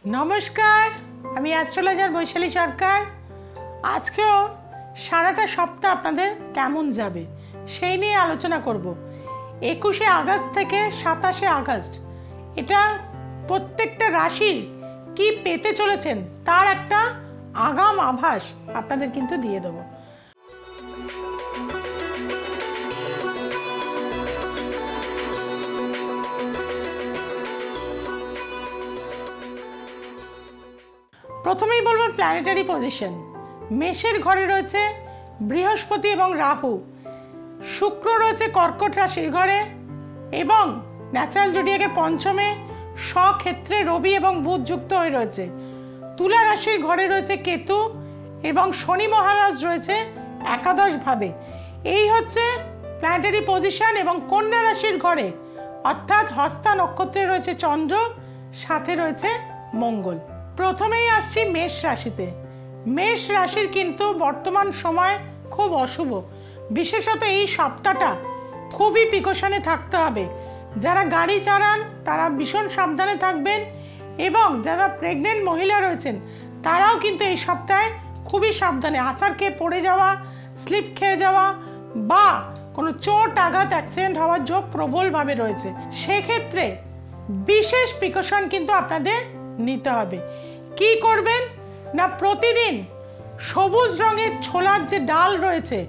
নমস্কার, আমি অ্যাস্ট্রোলজার বৈশালী সরকার। আজকেও সারাটা সপ্তাহ আপনাদের কেমন যাবে সেই নিয়ে আলোচনা করব। 21শে আগস্ট থেকে 27শে আগস্ট এটা প্রত্যেকটা রাশির কি পেতে চলেছেন তার একটা আগাম আভাস আপনাদের কিন্তু দিয়ে দেবো। প্রথমেই বলবো প্ল্যানেটারি পজিশন। মেষের ঘরে রয়েছে বৃহস্পতি এবং রাহু, শুক্র রয়েছে কর্কট রাশির ঘরে এবং ন্যাচারাল জোডিয়াকের পঞ্চমে স্বক্ষেত্রে রবি এবং বুধ যুক্ত হয়ে রয়েছে। তুলা রাশির ঘরে রয়েছে কেতু এবং শনি মহারাজ রয়েছে একাদশ ভাবে। এই হচ্ছে প্ল্যানেটারি পজিশন। এবং কন্যা রাশির ঘরে অর্থাৎ হস্তা নক্ষত্রে রয়েছে চন্দ্র, সাথে রয়েছে মঙ্গল। প্রথমেই আসছি মেষ রাশিতে। মেষ রাশির কিন্তু বর্তমান সময় খুব অশুভ, বিশেষত এই সপ্তাহটা খুবই প্রিকশনে থাকতে হবে। যারা গাড়ি চালান তারা ভীষণ সাবধানে থাকবেন এবং যারা প্রেগনেন্ট মহিলা রয়েছেন তারাও কিন্তু এই সপ্তাহে খুবই সাবধানে। আছাড় খেয়ে পড়ে যাওয়া, স্লিপ খেয়ে যাওয়া বা কোনো চোট আঘাত অ্যাক্সিডেন্ট হওয়ার যোগ প্রবলভাবে রয়েছে। সেক্ষেত্রে বিশেষ প্রিকশন কিন্তু আপনাদের নিতে হবে। কি করবেন না, প্রতিদিন সবুজ রঙের ছোলার যে ডাল রয়েছে,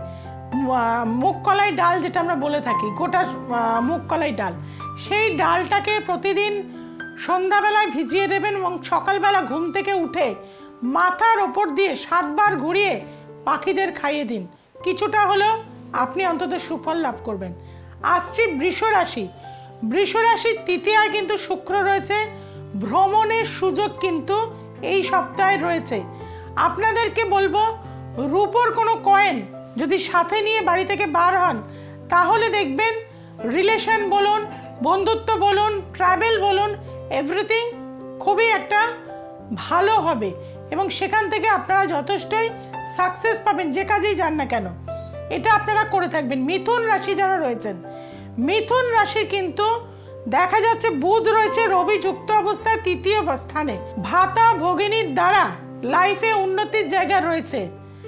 মুগ কলাই ডাল যেটা আমরা বলে থাকি, গোটা মুগ কলাই ডাল, সেই ডালটাকে প্রতিদিন সন্ধ্যাবেলায় ভিজিয়ে দেবেন এবং সকালবেলা ঘুম থেকে উঠে মাথার ওপর দিয়ে 7 বার ঘুরিয়ে পাখিদের খাইয়ে দিন। কিছুটা হলেও আপনি অন্তত সুফল লাভ করবেন। আসছি বৃষ রাশি। বৃষ রাশির তৃতীয়ায় কিন্তু শুক্র রয়েছে, ভ্রমণের সুযোগ কিন্তু এই সপ্তাহে রয়েছে। আপনাদেরকে বলবো রূপোর কোনো কয়েন যদি সাথে নিয়ে বাড়ি থেকে বার হন তাহলে দেখবেন রিলেশন বলুন, বন্ধুত্ব বলুন, ট্রাভেল বলুন, এভরিথিং খুবই একটা ভালো হবে এবং সেখান থেকে আপনারা যথেষ্টই সাকসেস পাবেন যে কাজেই যান না কেন। এটা আপনারা করে থাকবেন। মিথুন রাশি যারা রয়েছেন, মিথুন রাশির কিন্তু দেখা যাচ্ছে বুধ রয়েছে রবি যুক্ত অবস্থায় তৃতীয় স্থানে। ভাতা ভগিনীর দ্বারা লাইফে উন্নতির জায়গা রয়েছে,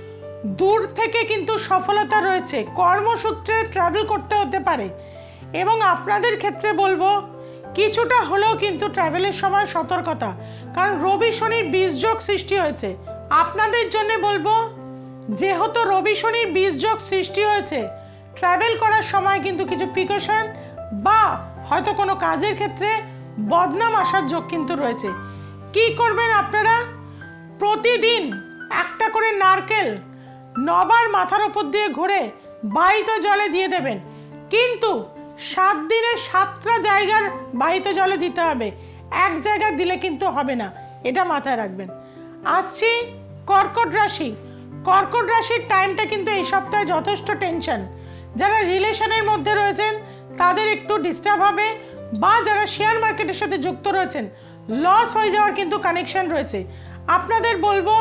দূর থেকে কিন্তু সফলতা রয়েছে, কর্মসূত্রে ট্রাভেল করতে হতে পারে এবং আপনাদের ক্ষেত্রে বলবো কিছুটা হলেও কিন্তু ট্রাভেলের সময় সতর্কতা, কারণ রবি শনির বীজযোগ সৃষ্টি হয়েছে। আপনাদের জন্য বলবো যেহেতু রবি শনির বীজযোগ সৃষ্টি হয়েছে, ট্রাভেল করার সময় কিন্তু কিছু প্রিকশন বা হয়তো কোনো কাজের ক্ষেত্রে বদনাম আসার যোগ কিন্তু রয়েছে। কি করবেন আপনারা, প্রতিদিন একটা করে নারকেল 9 বার মাথার উপর দিয়ে ঘুরে বাহিত জলে দিয়ে দেবেন, কিন্তু 7 দিনে 7টা জায়গার বাহিত জলে দিতে হবে, এক জায়গায় দিলে কিন্তু হবে না, এটা মাথায় রাখবেন। আসছি কর্কট রাশি। কর্কট রাশির টাইমটা কিন্তু এই সপ্তাহে যথেষ্ট টেনশন। যারা রিলেশনের মধ্যে রয়েছেন তাদের একটু ডিস্টার্ব হবে, বা যারা শেয়ার মার্কেটের সাথে যুক্ত রয়েছেন লস হয়ে যাওয়ার কিন্তু কানেকশন রয়েছে। আপনাদের বলবো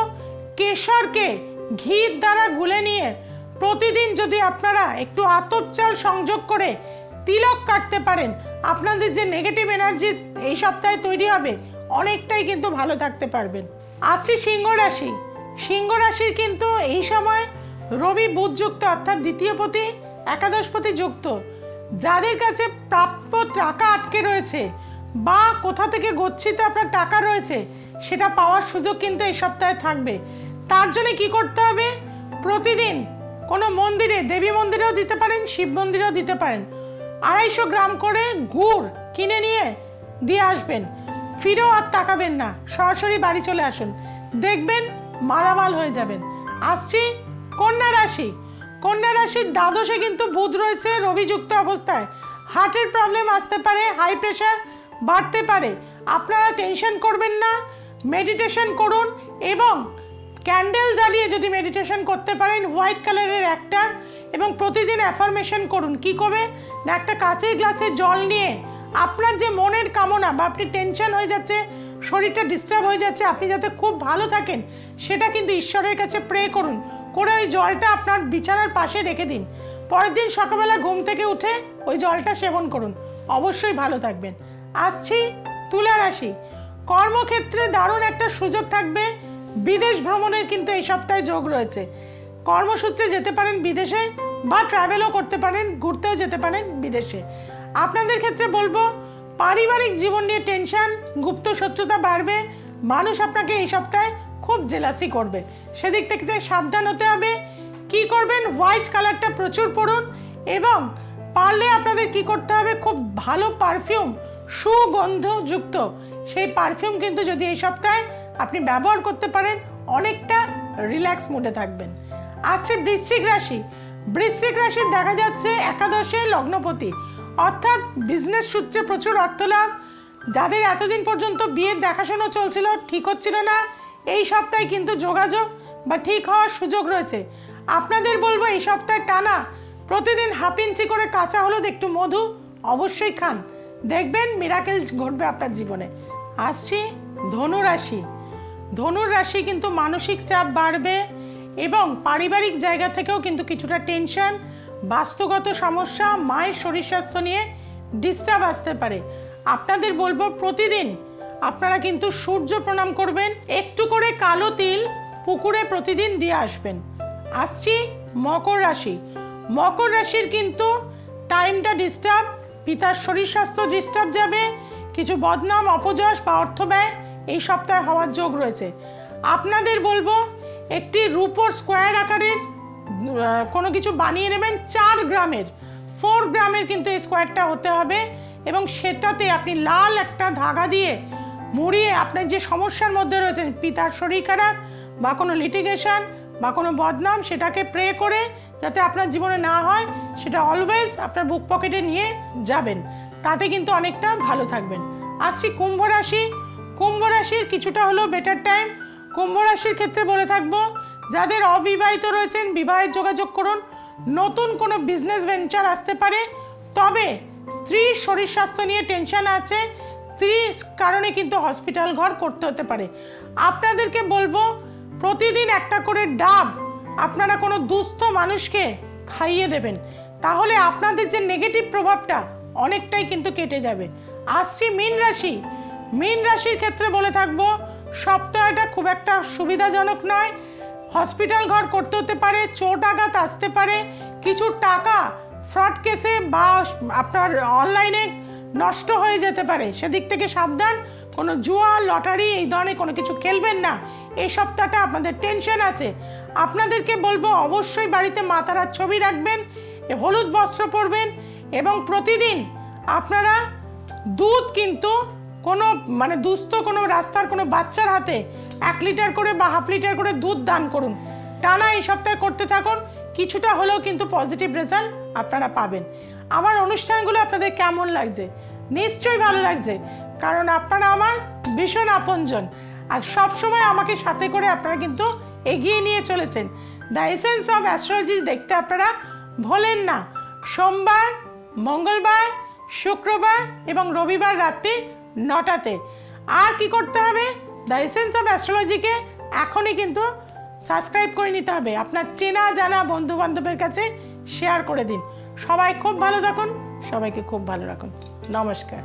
কেশরকে ঘির দ্বারা গুলে নিয়ে প্রতিদিন যদি আপনারা একটু আতপ চাল সংযোগ করে তিলক কাটতে পারেন, আপনাদের যে নেগেটিভ এনার্জি এই সপ্তাহে তৈরি হবে অনেকটাই কিন্তু ভালো থাকতে পারবেন। আসছি সিংহ রাশি। সিংহ রাশির কিন্তু এই সময় রবি বুধ যুক্ত অর্থাৎ দ্বিতীয়পতি একাদশপতি যুক্ত। যাদের কাছে প্রাপ্য টাকা আটকে রয়েছে বা কোথা থেকে গচ্ছিত আপনার টাকা রয়েছে সেটা পাওয়ার সুযোগ কিন্তু এই সপ্তাহে থাকবে। তার জন্য কি করতে হবে, প্রতিদিন কোনো মন্দিরে, দেবী মন্দিরেও দিতে পারেন, শিব মন্দিরেও দিতে পারেন, 250 গ্রাম করে গুড় কিনে নিয়ে দিয়ে আসবেন। ফিরেও আর তাকাবেন না, সরাসরি বাড়ি চলে আসুন, দেখবেন মালামাল হয়ে যাবেন। আসছি কন্যা রাশি। কন্যা রাশির দ্বাদশে কিন্তু বুধ রয়েছে রবি যুক্ত অবস্থায়। হার্টের প্রবলেম আসতে পারে, হাই প্রেশার বাড়তে পারে। আপনারা টেনশন করবেন না, মেডিটেশন করুন এবং ক্যান্ডেল জ্বালিয়ে যদি মেডিটেশন করতে পারেন হোয়াইট কালারের একটা, এবং প্রতিদিন অ্যাফার্মেশন করুন। কি করবে না, একটা কাঁচের গ্লাসে জল নিয়ে আপনার যে মনের কামনা বা আপনি টেনশন হয়ে যাচ্ছে, শরীরটা ডিস্টার্ব হয়ে যাচ্ছে, আপনি যাতে খুব ভালো থাকেন সেটা কিন্তু ঈশ্বরের কাছে প্রে করুন, করে ওই জলটা আপনার বিছানার পাশে রেখে দিন। পরের দিন সকালবেলা ঘুম থেকে উঠে ওই জলটা সেবন করুন, অবশ্যই ভালো থাকবেন। আসছি তুলা রাশি। কর্মক্ষেত্রে দারুণ একটা সুযোগ থাকবে, বিদেশ ভ্রমণের কিন্তু এই সপ্তাহে যোগ রয়েছে। কর্মসূত্রে যেতে পারেন বিদেশে বা ট্রাভেলও করতে পারেন, ঘুরতেও যেতে পারেন বিদেশে। আপনাদের ক্ষেত্রে বলবো পারিবারিক জীবন নিয়ে টেনশন, গুপ্ত শত্রুতা বাড়বে, মানুষ আপনাকে এই সপ্তাহে খুব জেলাসি করবে, সেদিক থেকে সাবধান হতে হবে। কি করবেন, হোয়াইট কালারটা প্রচুর পড়ুন এবং পারলে আপনাদের কি করতে হবে, খুব ভালো পারফিউম, সুগন্ধযুক্ত সেই পারফিউম কিন্তু যদি এই সপ্তাহে আপনি ব্যবহার করতে পারেন অনেকটা রিল্যাক্স মুডে থাকবেন। আসছে বৃশ্চিক রাশি। বৃশ্চিক রাশির দেখা যাচ্ছে একাদশে লগ্নপতি, অর্থাৎ বিজনেস সূত্রে প্রচুর অর্থ লাভ। যাদের এতদিন পর্যন্ত বিয়ের দেখাশোনা চলছিল, ঠিক হচ্ছিল না, এই সপ্তাহে কিন্তু যোগাযোগ বা ঠিক হওয়ার সুযোগ রয়েছে। আপনাদের বলবো এই সপ্তাহে টানা প্রতিদিন হাফ ইঞ্চি করে কাঁচা হলুদ, একটু মধু অবশ্যই খান, দেখবেন মিরাকেল ঘটবে আপনার জীবনে। আসছি ধনু রাশি। ধনুর রাশি কিন্তু মানসিক চাপ বাড়বে এবং পারিবারিক জায়গা থেকেও কিন্তু কিছুটা টেনশন, বাস্তুগত সমস্যা, মায়ের শরীর স্বাস্থ্য নিয়ে ডিস্টার্ব আসতে পারে। আপনাদের বলবো প্রতিদিন আপনারা কিন্তু সূর্য প্রণাম করবেন, একটু করে কালো তিল পুকুরে প্রতিদিন দিয়ে আসবেন। আসছি মকর রাশি। মকর রাশির কিন্তু টাইমটা ডিস্টার্ব, পিতার শরীর স্বাস্থ্য ডিস্টার্ব যাবে, কিছু বদনাম, অপযশ বা অর্থ ব্যয় এই সপ্তাহে হওয়ার যোগ রয়েছে। আপনাদের বলবো একটি রূপোর স্কোয়ার আকারের কোনো কিছু বানিয়ে নেবেন, 4 গ্রামের 4 গ্রামের কিন্তু এই স্কোয়ারটা হতে হবে এবং সেটাতে আপনি লাল একটা ধাগা দিয়ে মুড়িয়ে আপনার যে সমস্যার মধ্যে রয়েছেন, পিতার শরীর খারাপ বা কোনো লিটিগেশন বা কোনো বদনাম, সেটাকে প্রে করে যাতে আপনার জীবনে না হয় সেটা অলওয়েজ আপনার বুক পকেটে নিয়ে যাবেন, তাতে কিন্তু অনেকটা ভালো থাকবেন। আসছি কুম্ভ রাশি। কুম্ভ রাশির কিছুটা হলো বেটার টাইম। কুম্ভ রাশির ক্ষেত্রে বলে থাকবো যাদের অবিবাহিত রয়েছেন বিবাহের যোগাযোগ করুন, নতুন কোনো বিজনেস ভেঞ্চার আসতে পারে, তবে স্ত্রীর শরীর স্বাস্থ্য নিয়ে টেনশন আছে, স্ত্রীর কারণে কিন্তু হসপিটাল ঘর করতে হতে পারে। আপনাদেরকে বলবো প্রতিদিন একটা করে ডাব আপনারা কোনো দুস্থ মানুষকে খাইয়ে দেবেন, তাহলে আপনাদের যে নেগেটিভ প্রভাবটা অনেকটাই কিন্তু কেটে যাবে। আসছি মীন রাশি। মীন রাশির ক্ষেত্রে বলে থাকবো সপ্তাহটা খুব একটা সুবিধাজনক নয়, হসপিটাল ঘর করতে হতে পারে, চোট আঘাত আসতে পারে, কিছু টাকা ফ্রড কেসে বা আপনার অনলাইনে নষ্ট হয়ে যেতে পারে, সেদিক থেকে সাবধান। কোনো জুয়া, লটারি এই ধরনের কোনো কিছু খেলবেন না, এই সপ্তাহটা আপনাদের টেনশন আছে। আপনাদেরকে বলবো অবশ্যই বাড়িতে মা তারার ছবি রাখবেন, হলুদ বস্ত্র পরবেন এবং প্রতিদিন আপনারা দুধ কিন্তু কোনো দুস্থ কোনো রাস্তার কোনো বাচ্চার হাতে 1 লিটার করে বা হাফ লিটার করে দুধ দান করুন। টানা এই সপ্তাহে করতে থাকুন, কিছুটা হলেও কিন্তু পজিটিভ রেজাল্ট আপনারা পাবেন। আমার অনুষ্ঠানগুলো আপনাদের কেমন লাগছে? নিশ্চয়ই ভালো লাগছে, কারণ আপনারা আমার ভীষণ আপনজন আর সবসময় আমাকে সাথে করে আপনারা কিন্তু এগিয়ে নিয়ে চলেছেন। দ্য এসেন্স অফ অ্যাস্ট্রোলজি দেখতে আপনারা ভোলেন না। সোমবার, মঙ্গলবার, শুক্রবার এবং রবিবার রাত্রি 9টাতে। আর কি করতে হবে? দ্য এসেন্স অফ অ্যাস্ট্রোলজিকে এখনই কিন্তু সাবস্ক্রাইব করে নিতে হবে, আপনার চেনা জানা বন্ধু বান্ধবের কাছে শেয়ার করে দিন। সবাই খুব ভালো থাকুন, সবাইকে খুব ভালো রাখুন। নমস্কার।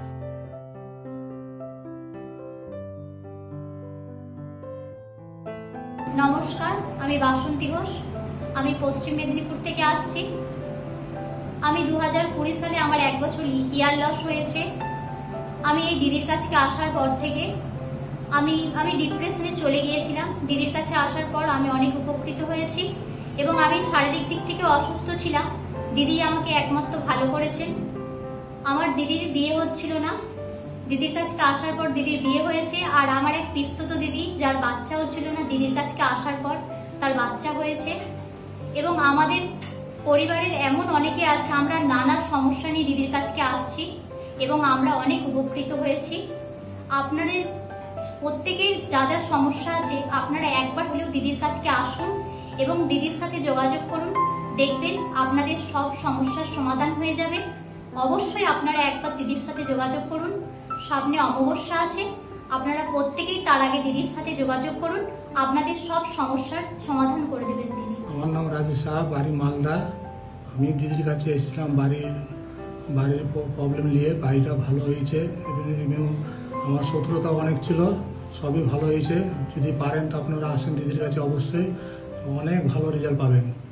নমস্কার, আমি বাসন্তী ঘোষ, আমি পশ্চিম মেদিনীপুর থেকে আসছি। আমি 2020 সালে আমার 1 বছর ইয়ার লস হয়েছে। আমি এই দিদির কাছে আসার পর থেকে আমি ডিপ্রেশনে চলে গিয়েছিলাম। দিদির কাছে আসার পর আমি অনেক উপকৃত হয়েছি এবং আমি শারীরিক দিক থেকে অসুস্থ ছিলাম। দিদি আমাকে একমাত্র ভালো করেছেন। আমার দিদির বিয়ে হচ্ছিল না, দিদির কাছে আসার পর দিদির বিয়ে হয়েছে। আর আমার এক পিস্তত দিদি যার বাচ্চা হচ্ছিল না, দিদির কাছে আসার পর তার বাচ্চা হয়েছে। এবং আমাদের পরিবারের এমন অনেকে আছে, আমরা নানা সমস্যা নিয়ে দিদির কাছে আসছি এবং আমরা অনেক উপকৃত হয়েছি। আপনাদের প্রত্যেকের যা যা সমস্যা আছে আপনারা একবার হলেও দিদির কাছে আসুন এবং দিদির সাথে যোগাযোগ করুন, দেখবেন আপনাদের সব সমস্যার সমাধান হয়ে যাবে। অবশ্যই আপনারা একবার দিদির সাথে যোগাযোগ করুন। সামনে অমাবস্যা আছে, আপনারা প্রত্যেকেই তার আগে দিদির সাথে যোগাযোগ করুন, আপনাদের সব সমস্যার সমাধান করে দেবেন দিদি। আমার নাম রাজু শাহ, বাড়ি মালদা। আমি দিদির কাছে এসেছিলাম বাড়ির প্রবলেম নিয়ে। বাড়িটা ভালো হয়েছে এবং আমার শত্রুতা অনেক ছিল, সবই ভালো হয়েছে। যদি পারেন তো আপনারা আসেন দিদির কাছে, অবশ্যই অনেক ভালো রেজাল্ট পাবেন।